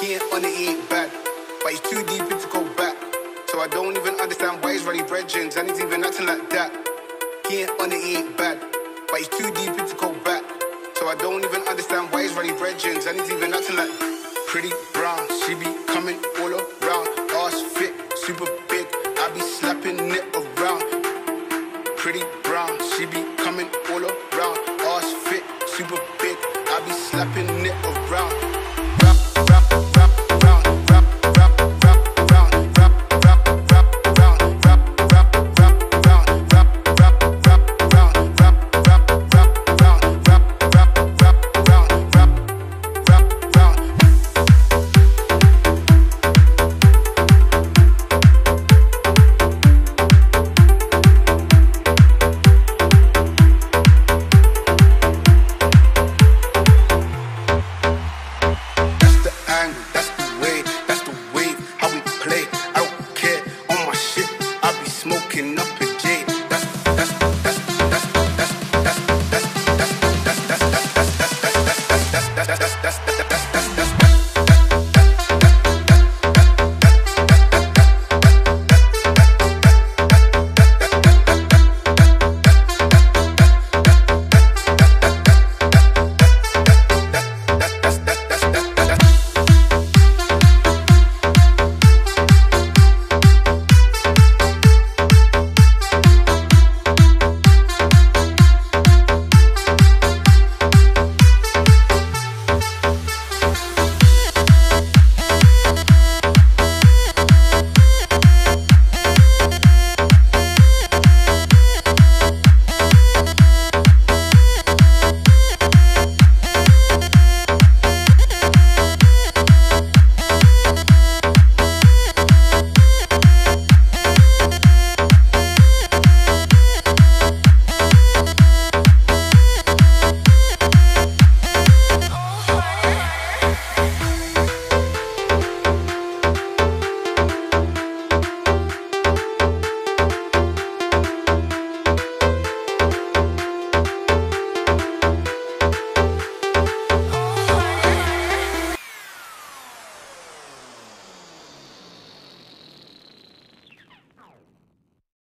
He ain't on it, he ain't bad, but he's too deep in to go back. So I don't even understand why he's running brethrens and he's even acting like that. He ain't on it, he ain't bad, but he's too deep in to go back. So I don't even understand why he's running brethrens and he's even acting like pretty